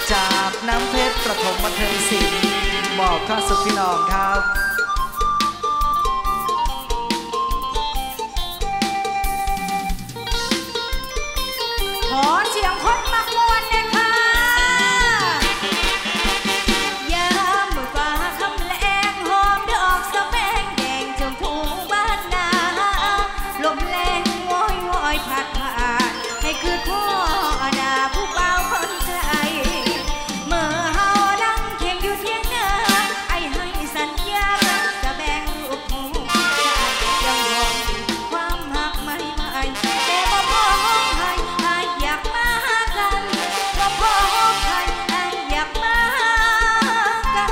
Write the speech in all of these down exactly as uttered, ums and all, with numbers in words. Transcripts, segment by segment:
จากน้ำเพชรประถมบันเทิงศิลป์บอกข้าสุขพี่น้องครับขอเสียงคนมักมวนเลยค่ะยามมือฟ้าคำแลงหอมดอกสะแบงแดงชมพูบ้านนาลมแรงโวยโวยพัดผ่านให้คือพ่อดาผู้เบาคนไทยเมื่อเฮานั่งเคียงอยู่เที่ยงนาไอ้ให้สัญญาสะแบงรูปหูยังรอความหักไม่ไหวแต่บ่พอให้ให้อยากมากันบ่พอให้ให้อยากมากัน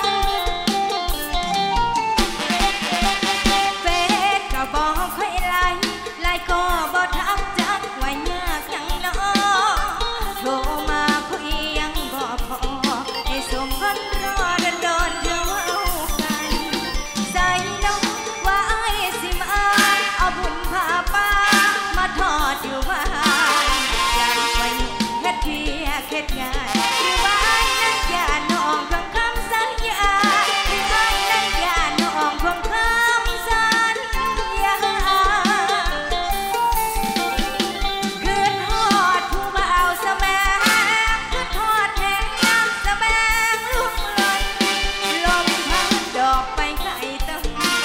เฟซก็บอกค่อยไลน์ไลน์ก็บ่ทักจักว่ายากจังเนาะโทรมาคุยยังบ่พอให้สมกันรอโดนๆเธอเว้ากันใส่น้องว่าไอ้สิมาเอาบุญพาป้ามาทอดอยู่บ้านใจไว้เฮ็ดเพียเฮ็ดงานหรือว่าไอ้นั้นอย่าน้องฟังคำสัญญาหรือไอ้นั้นอย่าน้องฟังคำสัญญาคืนทอดผู้บ่าวสะแบงคืนทอดแห่งน้ำสะแบงลุกลนลมพัดดอกไปไกลต้น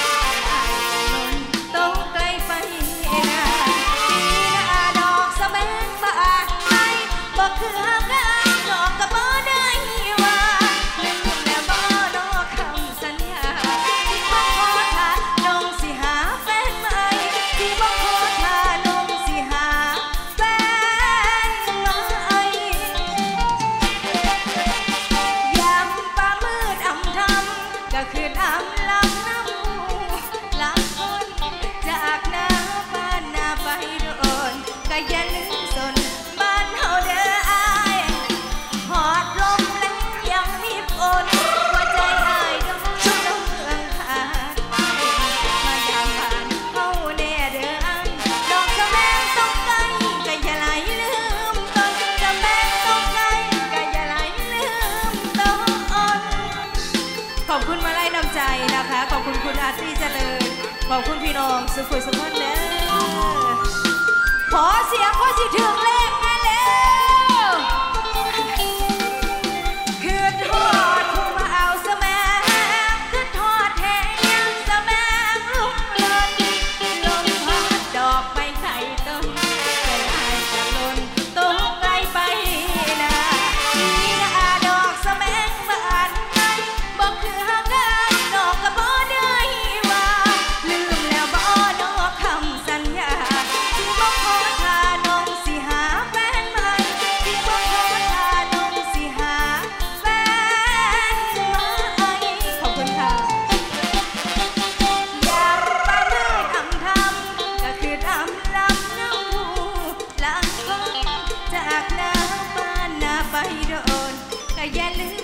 ตกไกลไปนาปีหน้าดอกสะแบงบานไปบ่คือหากกันดอกก็บ่ได้ว่าลืมแล้วบ่นอคำสัญญาที่บ่ขอถ้าน้องสิหาแฟนใหม่ที่บ่ขอถ้าน้องสิหาแฟนใหม่ยามฟ้ามืดอำทำก็คืออำลำน้ำหูหลังคนจากหน้าบ้านหน้าไปโดนก็อย่าลืมสนบ้านเฮาเด้ออ้ายหอดลมแล้ยังมีฝนหัวใจอ้ายดมดมเมืองขาดไปมายามบ้านเฮาแน่เด้ออ้ายดอกสะแบงต้องไกลก็อย่าไหลลืมต้นสะแบงต้องไกลก็อย่าไหลลืมต้นขอบคุณมาลัยน้ำใจนะคะขอบคุณคุณอาร์ตี้เจริญขอบคุณพี่น้องสุขุยสุขคนเด้อขอเสียงคนสิถึงเลขมาแล้วคือทอดผู้มาเอาสะแบงคือทอดแห่งสะแบงลุกเลินลมพัดดอกไปไข่ต้นจะลายจะหล่นตกไกลไปนาปีหน้าดอกสะแบงบานไปบ่คือหากกันดอกก็บ่ได้ว่าลืมแล้วบ่นอคำสัญญาที่บ่ขอถ้าน้องสิหาแฟนใหม่ที่บ่ขอถ้าน้องสิหาแฟนใหม่ขอบคุณค่ะยามฟ้ามืดอำทำก็คืออำลำน้ำหูหลังคนจากหน้าบ้านหน้าไปโดนก็อย่าลืม